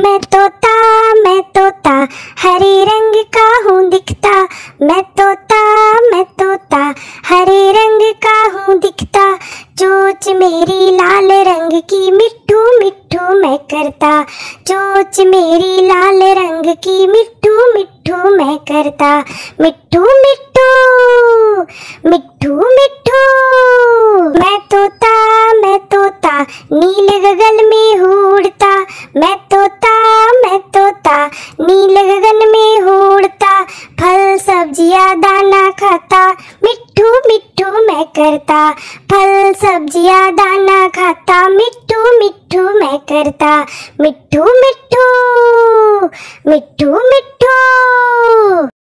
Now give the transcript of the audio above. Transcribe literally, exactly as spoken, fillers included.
मैं तोता मैं तोता हरे रंग का हूँ दिखता। मैं तोता मैं तोता हरे रंग का हूँ दिखता। चोंच मेरी लाल रंग की मिट्ठू मिट्ठू मैं करता। चोंच मेरी लाल रंग की मिट्ठू मिट्ठू मैं करता। मिट्ठू मिट्ठू मिट्ठू मिट्ठू। मैं तोता मैं तोता नील गगन में उड़ता। मैं तोता मैं तोता नील गगन में उड़ता। फल सब्जियां दाना खाता मिट्ठू मिट्ठू मैं करता। फल सब्जियां दाना खाता मिट्ठू मिट्ठू मैं करता। मिट्ठू मिट्ठू मिट्ठू मिट्ठू।